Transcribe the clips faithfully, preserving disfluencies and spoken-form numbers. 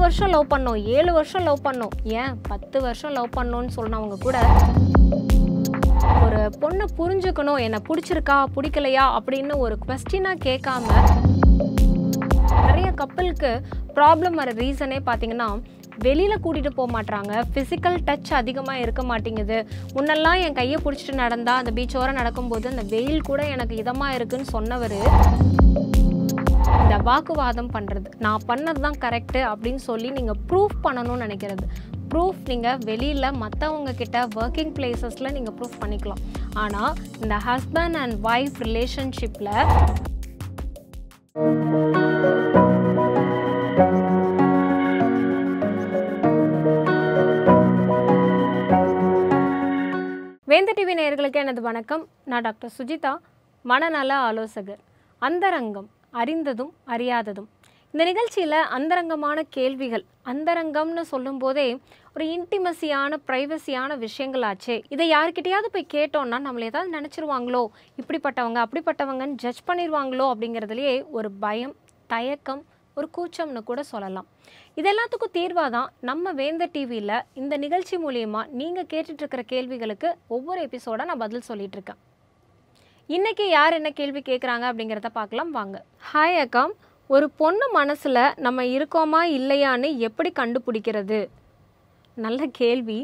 வருஷம் லவ் பண்ணோம், ஏழு வருஷம் லவ் பண்ணோம், ஏன் பத்து வருஷம் லவ் பண்ணோன்னு சொன்னவங்க கூட ஒரு பொண்ணை புரிஞ்சுக்கணும், என்னை பிடிச்சிருக்கா பிடிக்கலையா அப்படின்னு ஒரு கொஸ்டினாக கேட்காம நிறைய கப்பலுக்கு ப்ராப்ளம் வர ரீசனே பார்த்தீங்கன்னா வெளியில் கூட்டிகிட்டு போக மாட்டாங்க, ஃபிசிக்கல் டச் அதிகமாக இருக்க மாட்டேங்குது. முன்னெல்லாம் என் கையை பிடிச்சிட்டு நடந்தா அந்த பீச்சோரம் நடக்கும்போது அந்த வெயில் கூட எனக்கு இதமாக இருக்குன்னு சொன்னவர் இந்த வாக்குவாதம் பண்ணுறது, நான் பண்ணது தான் கரெக்டு அப்படின்னு சொல்லி நீங்கள் ப்ரூஃப் பண்ணணும்னு நினைக்கிறது. ப்ரூஃப் நீங்கள் வெளியில் மற்றவங்க கிட்ட ஒர்க்கிங் பிளேசஸில் நீங்கள் ப்ரூஃப் பண்ணிக்கலாம். ஆனால் இந்த ஹஸ்பண்ட் அண்ட் ஒய்ஃப் ரிலேஷன்ஷிப்பில் வேந்தர் டிவி நேயர்களுக்கு எனது வணக்கம். நான் டாக்டர் சுஜிதா, மனநல ஆலோசகர். அந்தரங்கம், அறிந்ததும் அறியாததும். இந்த நிகழ்ச்சியில் அந்தரங்கமான கேள்விகள், அந்தரங்கம்னு சொல்லும் போதே ஒரு இன்டிமசியான ப்ரைவசியான விஷயங்களாச்சே, இதை யார்கிட்டையாவது போய் கேட்டோன்னா நம்மளை ஏதாவது நினச்சிருவாங்களோ, இப்படிப்பட்டவங்க அப்படிப்பட்டவங்கன்னு ஜட்ஜ் பண்ணிடுவாங்களோ அப்படிங்கிறதுலையே ஒரு பயம், தயக்கம், ஒரு கூச்சம்னு கூட சொல்லலாம். இது எல்லாத்துக்கும் தீர்வாக தான் நம்ம வேந்தர் டிவியில் இந்த நிகழ்ச்சி மூலியமாக நீங்கள் கேட்டுட்ருக்கிற கேள்விகளுக்கு ஒவ்வொரு எபிசோடாக நான் பதில் சொல்லிகிட்ருக்கேன். இன்றைக்கி யார் என்ன கேள்வி கேட்குறாங்க அப்படிங்கிறத பார்க்கலாம் வாங்க. ஹாய் அக்கா, ஒரு பொண்ணு மனசில் நம்ம இருக்கோமா இல்லையான்னு எப்படி கண்டுபிடிக்கிறது? நல்ல கேள்வி.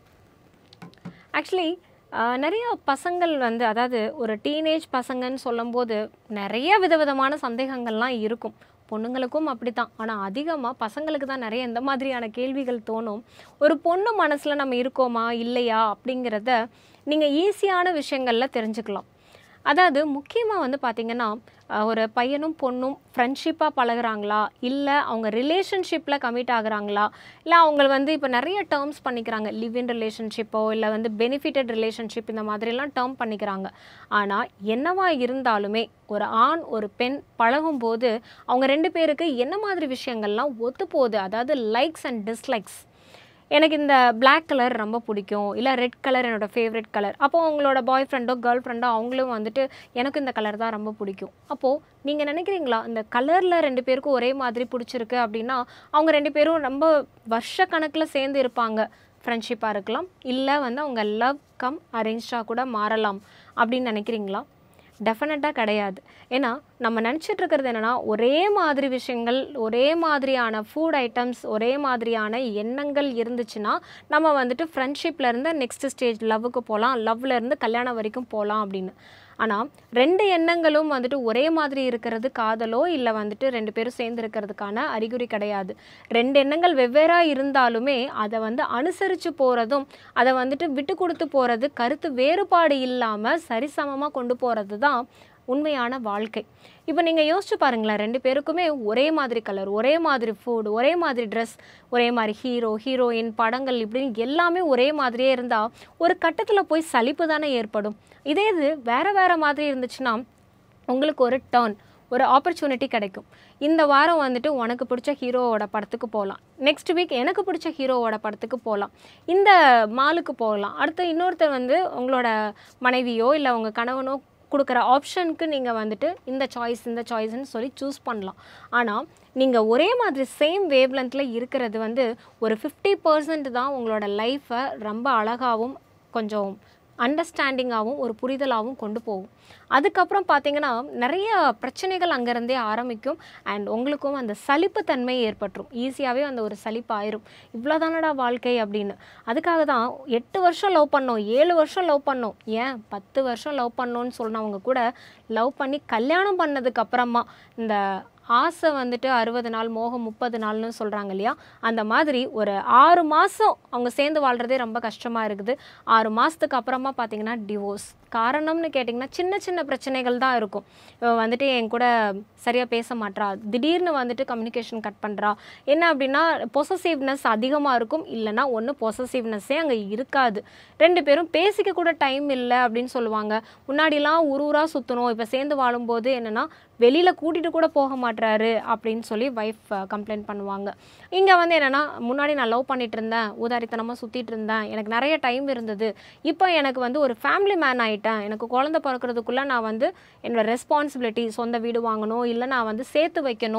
ஆக்சுவலி நிறைய பசங்கள் வந்து, அதாவது ஒரு டீனேஜ் பசங்கன்னு சொல்லும்போது நிறைய விதவிதமான சந்தேகங்கள்லாம் இருக்கும். பொண்ணுங்களுக்கும் அப்படி தான். ஆனால் அதிகமாக பசங்களுக்கு தான் நிறைய இந்த மாதிரியான கேள்விகள் தோணும். ஒரு பொண்ணு மனசில் நம்ம இருக்கோமா இல்லையா அப்படிங்கிறத நீங்கள் ஈஸியான விஷயங்களில் தெரிஞ்சுக்கலாம். அதாவது முக்கியமாக வந்து பார்த்திங்கன்னா, ஒரு பையனும் பொண்ணும் ஃப்ரெண்ட்ஷிப்பாக பழகுறாங்களா, இல்லை அவங்க ரிலேஷன்ஷிப்பில் கமிட் ஆகுறாங்களா, இல்லை அவங்க வந்து இப்போ நிறைய டேர்ம்ஸ் பண்ணிக்கிறாங்க, லிவ் இன் ரிலேஷன்ஷிப்போ இல்லை வந்து பெனிஃபிட்டட் ரிலேஷன்ஷிப், இந்த மாதிரிலாம் டேர்ம் பண்ணிக்கிறாங்க. ஆனால் என்னவா இருந்தாலுமே ஒரு ஆண் ஒரு பெண் பழகும்போது அவங்க ரெண்டு பேருக்கு என்ன மாதிரி விஷயங்கள்லாம் ஒத்து போகுது, அதாவது லைக்ஸ் அண்ட் டிஸ்லைக்ஸ். எனக்கு இந்த பிளாக் கலர் ரொம்ப பிடிக்கும், இல்லை ரெட் கலர் என்னோடய ஃபேவரட் கலர். அப்போது உங்களோட பாய் ஃப்ரெண்டோ கேர்ள் ஃப்ரெண்டோ அவங்களும் வந்துட்டு எனக்கு இந்த கலர் தான் ரொம்ப பிடிக்கும். அப்போது நீங்கள் நினைக்கிறீங்களா இந்த கலரில் ரெண்டு பேருக்கும் ஒரே மாதிரி பிடிச்சிருக்கு அப்படின்னா அவங்க ரெண்டு பேரும் ரொம்ப வருஷ கணக்கில் சேர்ந்து இருப்பாங்க, ஃப்ரெண்ட்ஷிப்பாக இருக்கலாம், இல்லை வந்து அவங்க லவ் கம் அரேஞ்சாக கூட மாறலாம் அப்படின்னு நினைக்கிறீங்களா? டெஃபினட்டாக கிடையாது. ஏன்னா நம்ம நினச்சிட்ருக்கிறது என்னென்னா, ஒரே மாதிரி விஷயங்கள், ஒரே மாதிரியான ஃபுட் ஐட்டம்ஸ், ஒரே மாதிரியான எண்ணங்கள் இருந்துச்சுன்னா நம்ம வந்துட்டு ஃப்ரெண்ட்ஷிப்லேருந்து நெக்ஸ்ட் ஸ்டேஜ் லவ்வுக்கு போகலாம், லவ்லேருந்து கல்யாணம் வரைக்கும் போகலாம் அப்படின்னு. ஆனால் ரெண்டு எண்ணங்களும் வந்துட்டு ஒரே மாதிரி இருக்கிறது காதலோ இல்லை வந்துட்டு ரெண்டு பேரும் சேர்ந்து இருக்கிறதுக்கான அறிகுறி கிடையாது. ரெண்டு எண்ணங்கள் வெவ்வேறாக இருந்தாலுமே அதை வந்து அனுசரித்து போகிறதும், அதை வந்துட்டு விட்டு கொடுத்து போகிறது, கருத்து வேறுபாடு இல்லாமல் சரிசமமாக கொண்டு போகிறது தான் உண்மையான வாழ்க்கை. இப்போ நீங்கள் யோசிச்சு பாருங்களேன், ரெண்டு பேருக்குமே ஒரே மாதிரி கலர், ஒரே மாதிரி ஃபுட், ஒரே மாதிரி ட்ரெஸ், ஒரே மாதிரி ஹீரோ ஹீரோயின், படங்கள், இப்படின்னு எல்லாமே ஒரே மாதிரியே இருந்தால் ஒரு கட்டத்தில் போய் சலிப்பு தானே ஏற்படும். இதே இது வேறு வேறு மாதிரி இருந்துச்சுன்னா உங்களுக்கு ஒரு டர்ன், ஒரு ஆப்பர்ச்சுனிட்டி கிடைக்கும். இந்த வாரம் வந்துட்டு உனக்கு பிடிச்ச ஹீரோவோட படத்துக்கு போகலாம், நெக்ஸ்ட் வீக் எனக்கு பிடிச்ச ஹீரோவோட படத்துக்கு போகலாம், இந்த மாலுக்கு போகலாம், அடுத்து இன்னொருத்தர் வந்து உங்களோட மனைவியோ இல்லை உங்கள் கணவனோ கொடுக்குற ஆப்ஷனுக்கு நீங்கள் வந்துட்டு இந்த சாய்ஸ் இந்த சாய்ஸ்ன்னு சொல்லி சூஸ் பண்ணலாம். ஆனால் நீங்கள் ஒரே மாதிரி சேம் வேவ் லென்த்தில் இருக்கிறது வந்து ஒரு ஃபிஃப்டி பர்சன்ட் தான் உங்களோட லைஃப்பை ரொம்ப அழகாகவும் கொஞ்சம் அண்டர்ஸ்டாண்டிங்காகவும் ஒரு புரிதலாகவும் கொண்டு போகும். அதுக்கப்புறம் பார்த்திங்கன்னா நிறைய பிரச்சனைகள் அங்கேருந்தே ஆரம்பிக்கும். அண்ட் உங்களுக்கும் அந்த சலிப்புத்தன்மை ஏற்பட்டுரும், ஈஸியாகவே அந்த ஒரு சலிப்பு ஆயிரும், இவ்வளோதானடா வாழ்க்கை அப்படின்னு. அதுக்காக தான் எட்டு வருஷம் லவ் பண்ணோம், ஏழு வருஷம் லவ் பண்ணோம், ஏன் பத்து வருஷம் லவ் பண்ணோன்னு சொன்னவங்க கூட லவ் பண்ணி கல்யாணம் பண்ணதுக்கப்புறமா இந்த ஆசை வந்துட்டு அறுபது நாள் மோகம் முப்பது நாள்னு சொல்கிறாங்க இல்லையா, அந்த மாதிரி ஒரு ஆறு மாதம் அவங்க சேர்ந்து வாழ்கிறதே ரொம்ப கஷ்டமாக இருக்குது. ஆறு மாதத்துக்கு அப்புறமா பார்த்திங்கன்னா டிவோர்ஸ். காரணம்னு கேட்டிங்கன்னா சின்ன சின்ன பிரச்சனைகள் தான் இருக்கும். வந்துட்டு என் கூட சரியாக பேச மாட்றா, திடீர்னு வந்துட்டு கம்யூனிகேஷன் கட் பண்ணுறா, என்ன அப்படின்னா பொசசிவ்னஸ் அதிகமாக இருக்கும், இல்லைனா ஒன்று பொசசிவ்னஸ்ஸே அங்கே இருக்காது, ரெண்டு பேரும் பேசிக்க கூட டைம் இல்லை அப்படின்னு சொல்லுவாங்க. முன்னாடிலாம் ஊர் ஊராக சுற்றணும், இப்போ சேர்ந்து வாழும்போது என்னென்னா வெளியில் கூட்டிகிட்டு கூட போக மாட்டாரு அப்படின்னு சொல்லி ஒய்ஃப் கம்ப்ளைண்ட் பண்ணுவாங்க. இங்கே வந்து என்னென்னா முன்னாடி நான் லவ் பண்ணிகிட்டு இருந்தேன், ஊதாரித்தனமாக சுற்றிட்டு இருந்தேன், எனக்கு நிறைய டைம் இருந்தது, இப்போ எனக்கு வந்து ஒரு ஃபேமிலி மேன் ஆகிட்டேன், எனக்கு குழந்தை பிறக்கிறதுக்குள்ளே நான் வந்து என்னோடய ரெஸ்பான்சிபிலிட்டி, சொந்த வீடு வாங்கணும், இல்லை நான் வந்து சேர்த்து வைக்கணும்,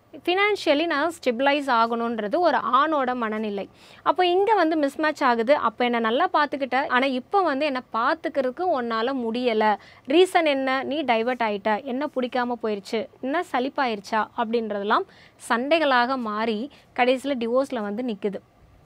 ஃபினான்ஷியலி நான் ஸ்டெபிளைஸ் ஆகணுன்றது ஒரு ஆணோட மனநிலை. அப்போ இங்கே வந்து மிஸ்மேட்ச் ஆகுது. அப்போ என்னை நல்லா பார்த்துக்கிட்ட, ஆனால் இப்போ வந்து என்னை பார்த்துக்கிறதுக்கு உன்னால் முடியலை. ரீசன் என்ன? நீ டைவர்ட் ஆகிட்ட, என்ன பிடிக்காமல் போயிடுச்சு, என்ன சலிப்பாயிருச்சா அப்படின்றதெல்லாம் சண்டைகளாக மாறி கடைசியில் டிவோர்ஸில் வந்து நிற்குது.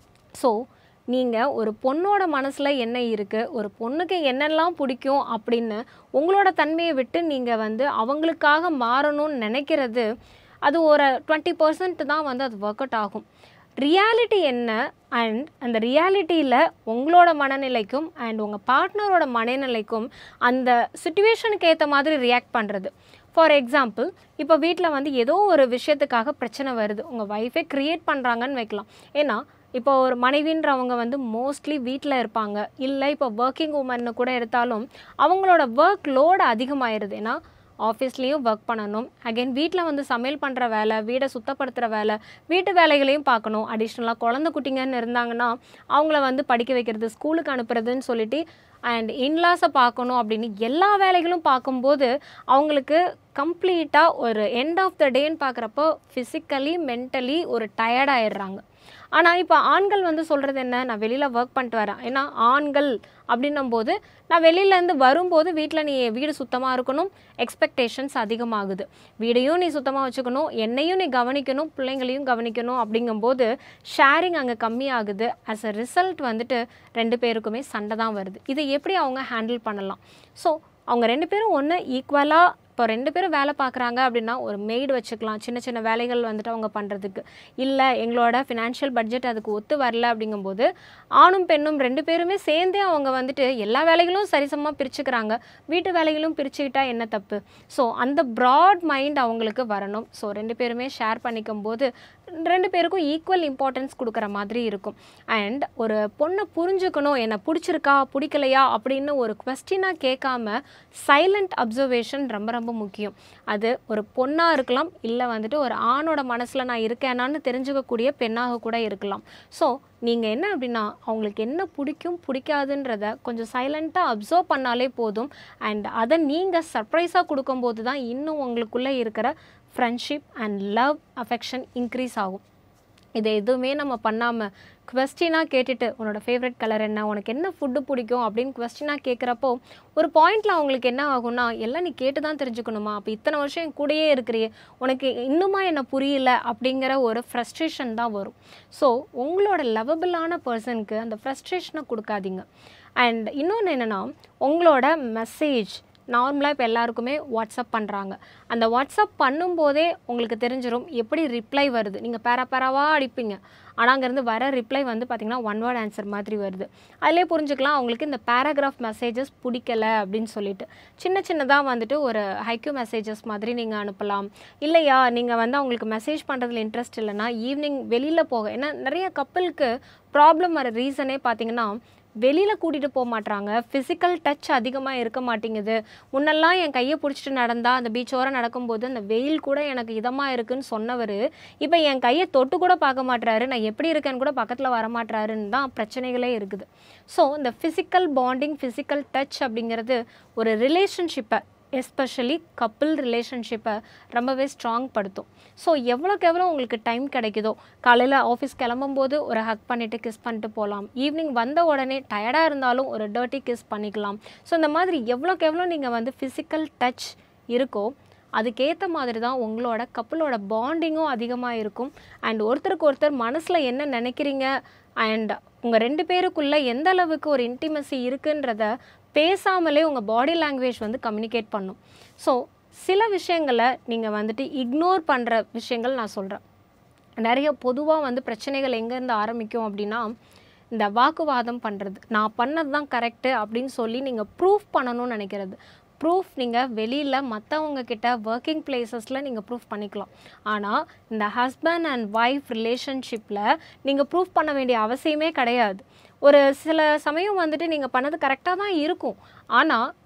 ஸோ நீங்கள் ஒரு பொண்ணோட மனசில் என்ன இருக்குது, ஒரு பொண்ணுக்கு என்னெல்லாம் பிடிக்கும் அப்படின்னு உங்களோட தன்மையை விட்டு நீங்கள் வந்து அவங்களுக்காக மாறணும்னு நினைக்கிறது, அது ஒரு டுவெண்ட்டி பர்சன்ட் தான் வந்து அது ஒர்க் அவுட் ஆகும். ரியாலிட்டி என்ன, அண்ட் அந்த ரியாலிட்டியில் உங்களோட மனநிலைக்கும் அண்ட் உங்கள் பார்ட்னரோட மனநிலைக்கும் அந்த சிச்சுவேஷனுக்கு ஏற்ற மாதிரி ரியாக்ட் பண்ணுறது. ஃபார் எக்ஸாம்பிள், இப்போ வீட்டில் வந்து ஏதோ ஒரு விஷயத்துக்காக பிரச்சனை வருது, உங்கள் ஒய்ஃபே க்ரியேட் பண்ணுறாங்கன்னு வைக்கலாம். ஏன்னா இப்போ ஒரு மனைவின்றவங்க வந்து மோஸ்ட்லி வீட்டில் இருப்பாங்க, இல்லை இப்போ ஒர்க்கிங் உமன்னு கூட எடுத்தாலும் அவங்களோட ஒர்க் லோடு அதிகமாகிடுது. ஏன்னா ஆஃபீஸ்லேயும் ஒர்க் பண்ணணும், அகெயின் வீட்டில் வந்து சமையல் பண்ணுற வேலை, வீடை சுத்தப்படுத்துகிற வேலை, வீட்டு வேலைகளையும் பார்க்கணும். அடிஷ்னலாக குழந்தை குட்டிங்கன்னு இருந்தாங்கன்னா அவங்கள வந்து படிக்க வைக்கிறது, ஸ்கூலுக்கு அனுப்புறதுன்னு சொல்லிட்டு அண்ட் இன்லாஸை பார்க்கணும் அப்படின்னு எல்லா வேலைகளும் பார்க்கும்போது அவங்களுக்கு கம்ப்ளீட்டாக ஒரு எண்ட் ஆஃப் த டேன்னு பார்க்குறப்போ ஃபிசிக்கலி மென்டலி ஒரு டயர்டாயிடுறாங்க. ஆனால் இப்போ ஆண்கள் வந்து சொல்கிறது என்ன, நான் வெளியில் ஒர்க் பண்ணிட்டு வரேன். ஏன்னா ஆண்கள் அப்படின்னும் போது நான் வெளியிலேருந்து வரும்போது வீட்டில் நீ வீடு சுத்தமாக இருக்கணும், எக்ஸ்பெக்டேஷன்ஸ் அதிகமாகுது. வீடையும் நீ சுத்தமாக வச்சுக்கணும், என்னையும் நீ கவனிக்கணும், பிள்ளைங்களையும் கவனிக்கணும். அப்படிங்கும்போது ஷேரிங் அங்கே கம்மியாகுது. ஆஸ் அ ரிசல்ட் வந்துட்டு ரெண்டு பேருக்குமே சண்டை தான் வருது. இதை எப்படி அவங்க ஹேண்டில் பண்ணலாம்? ஸோ அவங்க ரெண்டு பேரும் ஒன்று ஈக்குவலாக, இப்போ ரெண்டு பேரும் வேலை பார்க்குறாங்க அப்படின்னா ஒரு மெய்டு வச்சுக்கலாம், சின்ன சின்ன வேலைகள் வந்துட்டு அவங்க பண்ணுறதுக்கு. இல்லை எங்களோட ஃபினான்ஷியல் பட்ஜெட் அதுக்கு ஒத்து வரல அப்படிங்கும்போது ஆணும் பெண்ணும் ரெண்டு பேருமே சேர்ந்தே அவங்க வந்துட்டு எல்லா வேலைகளும் சரிசமமாக பிரிச்சுக்கிறாங்க, வீட்டு வேலைகளும் பிரிச்சுக்கிட்டா என்ன தப்பு? ஸோ அந்த ப்ராட் மைண்ட் அவங்களுக்கு வரணும். ஸோ ரெண்டு பேருமே ஷேர் பண்ணிக்கும் போது ரெண்டு பேருக்கும் ஈக்குவல் இம்பார்ட்டன்ஸ் கொடுக்குற மாதிரி இருக்கும். அண்ட் ஒரு பொண்ணை புரிஞ்சுக்கணும், என்னை பிடிச்சிருக்கா பிடிக்கலையா அப்படின்னு ஒரு கொஸ்டினாக கேட்காம சைலண்ட் அப்சர்வேஷன் ரொம்ப ரொம்ப முக்கியம். அது ஒரு பொண்ணாக இருக்கலாம், இல்லை வந்துட்டு ஒரு ஆணோட மனசில் நான் இருக்கேனான்னு தெரிஞ்சுக்கக்கூடிய பெண்ணாக கூட இருக்கலாம். ஸோ நீங்கள் என்ன அப்படின்னா அவங்களுக்கு என்ன பிடிக்கும் பிடிக்காதுன்றத கொஞ்சம் சைலண்ட்டாக அப்சர்வ் பண்ணாலே போதும். அண்ட் அதை நீங்கள் சர்ப்ரைஸாக கொடுக்கும்போது தான் இன்னும் உங்களுக்குள்ளே இருக்கிற friendship and love affection increase ஆகும். இதை எதுவுமே நம்ம பண்ணாமல் குவெஸ்டினாக கேட்டுட்டு உன்னோட ஃபேவரட் கலர் என்ன, உனக்கு என்ன ஃபுட்டு பிடிக்கும் அப்படின்னு குவெஸ்டினாக கேட்குறப்போ ஒரு பாயிண்டில் அவங்களுக்கு என்ன ஆகும்னா, எல்லாம் நீ கேட்டு தான் தெரிஞ்சுக்கணுமா, அப்போ இத்தனை வருஷம் என் கூடயே இருக்கிறியே, உனக்கு இன்னுமா என்ன புரியல அப்படிங்கிற ஒரு ஃப்ரஸ்ட்ரேஷன் தான் வரும். ஸோ உங்களோட லவபிளான பர்சனுக்கு அந்த ஃப்ரஸ்ட்ரேஷனை கொடுக்காதீங்க. அண்ட் இன்னொன்று என்னென்னா, உங்களோட மெசேஜ் நார்மலாக இப்போ எல்லாருக்குமே வாட்ஸ்அப் பண்ணுறாங்க. அந்த வாட்ஸ்அப் பண்ணும்போதே உங்களுக்கு தெரிஞ்சிடும் எப்படி ரிப்ளை வருது. நீங்கள் பேரா பேராவாக அடிப்பீங்க, ஆனால் அங்கேருந்து வர ரிப்ளை வந்து பார்த்திங்கன்னா ஒன் வேர்ட் ஆன்சர் மாதிரி வருது. அதிலே புரிஞ்சுக்கலாம் அவங்களுக்கு இந்த பேராகிராஃப் மெசேஜஸ் பிடிக்கலை அப்படின்னு சொல்லிட்டு. சின்ன சின்னதாக வந்துட்டு ஒரு ஹைக்யூ மெசேஜஸ் மாதிரி நீங்கள் அனுப்பலாம். இல்லையா நீங்கள் வந்து அவங்களுக்கு மெசேஜ் பண்ணுறதுல இன்ட்ரெஸ்ட் இல்லைன்னா ஈவினிங் வெளியில் போக, ஏன்னா நிறைய கப்பலுக்கு ப்ராப்ளம் வர ரீசனே பார்த்திங்கன்னா வெளியில் கூட்டிகிட்டு போக மாட்டாங்க, ஃபிசிக்கல் டச் அதிகமாக இருக்க மாட்டேங்குது. முன்னெல்லாம் என் கையை பிடிச்சிட்டு நடந்தால் அந்த பீச்சோரம் நடக்கும்போது அந்த வெயில் கூட எனக்கு இதமாக இருக்குதுன்னு சொன்னவர் இப்போ என் கையை தொட்டு கூட பார்க்க மாட்டுறாரு, நான் எப்படி இருக்கேன்னு கூட பக்கத்தில் வரமாட்டுறாருன்னு தான் பிரச்சனைகளே இருக்குது. ஸோ இந்த ஃபிசிக்கல் பாண்டிங், ஃபிசிக்கல் டச் அப்படிங்கிறது ஒரு ரிலேஷன்ஷிப்பை, எஸ்பெஷலி கப்பிள் ரிலேஷன்ஷிப்பை ரொம்பவே ஸ்ட்ராங் படுத்தும். ஸோ எவ்வளோக்கு எவ்வளோ உங்களுக்கு டைம் கிடைக்குதோ, காலையில் ஆஃபீஸ் கிளம்பும்போது ஒரு ஹக் பண்ணிவிட்டு கிஸ் பண்ணிட்டு போகலாம், ஈவினிங் வந்த உடனே டயர்டாக இருந்தாலும் ஒரு டர்ட்டி கிஸ் பண்ணிக்கலாம். ஸோ இந்த மாதிரி எவ்வளோக்கு எவ்வளோ நீங்கள் வந்து ஃபிசிக்கல் டச் இருக்கோ அதுக்கேற்ற மாதிரி தான் உங்களோட கப்பிளோட பாண்டிங்கும் அதிகமாக இருக்கும். அண்ட் ஒருத்தருக்கு ஒருத்தர் மனசில் என்ன நினைக்கிறீங்க அண்ட் உங்கள் ரெண்டு பேருக்குள்ளே எந்த அளவுக்கு ஒரு இன்டிமசி இருக்குன்றத பேசாமலே உங்கள் பாடி லாங்குவேஜ் வந்து கம்யூனிகேட் பண்ணும். ஸோ சில விஷயங்களை நீங்கள் வந்துட்டு இக்னோர் பண்ணுற விஷயங்கள் நான் சொல்கிறேன். நிறைய பொதுவாக வந்து பிரச்சனைகள் எங்கேருந்து ஆரம்பிக்கும் அப்படின்னா, இந்த வாக்குவாதம் பண்ணுறது, நான் பண்ணது தான் கரெக்டு அப்படின்னு சொல்லி நீங்கள் ப்ரூஃப் பண்ணணும்னு நினைக்கிறது. ப்ரூஃப் நீங்கள் வெளியில் மற்றவங்க கிட்ட ஒர்க்கிங் பிளேசஸில் நீங்கள் ப்ரூஃப் பண்ணிக்கலாம். ஆனால் இந்த ஹஸ்பண்ட் அண்ட் ஒய்ஃப் ரிலேஷன்ஷிப்பில் நீங்கள் ப்ரூஃப் பண்ண வேண்டிய அவசியமே கிடையாது. ஒரு சில சமயம் வந்துட்டு நீங்கள் பண்ணது கரெக்டாக தான் இருக்கும், ஆனால்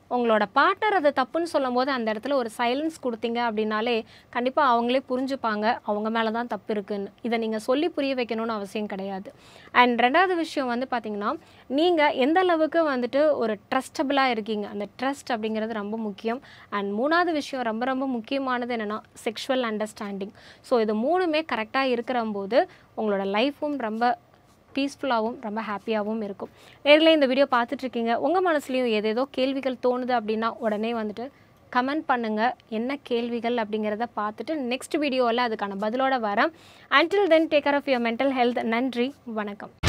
உங்களோட பார்ட்னர் அது தப்புன்னு சொல்லும்போது அந்த இடத்துல ஒரு சைலன்ஸ் கொடுத்தீங்க அப்படின்னாலே கண்டிப்பாக அவங்களே புரிஞ்சுப்பாங்க அவங்க மேலே தான் தப்பு இருக்குன்னு. இதை நீங்கள் சொல்லி புரிய வைக்கணும்னு அவசியம் கிடையாது. அண்ட் ரெண்டாவது விஷயம் வந்து பார்த்திங்கன்னா, நீங்கள் எந்த அளவுக்கு வந்துட்டு ஒரு ட்ரஸ்டபுளாக இருக்கீங்க, அந்த ட்ரஸ்ட் அப்படிங்கிறது ரொம்ப முக்கியம். அண்ட் மூணாவது விஷயம் ரொம்ப ரொம்ப முக்கியமானது என்னென்னா செக்ஷுவல் அண்டர்ஸ்டாண்டிங். ஸோ இது மூணுமே கரெக்டாக இருக்கிற போது உங்களோட லைஃப்பும் ரொம்ப பீஸ்ஃபுல்லாகவும் ரொம்ப ஹாப்பியாகவும் இருக்கும். நேரில் இந்த வீடியோ பார்த்துட்ருக்கீங்க, உங்கள் மனசுலையும் ஏதேதோ கேள்விகள் தோணுது அப்படின்னா உடனே வந்துட்டு கமெண்ட் பண்ணுங்கள். என்ன கேள்விகள் அப்படிங்கிறத பார்த்துட்டு நெக்ஸ்ட் வீடியோவில் அதுக்கான பதிலோடு வரேன். Until then take care of your mental health. நன்றி, வணக்கம்.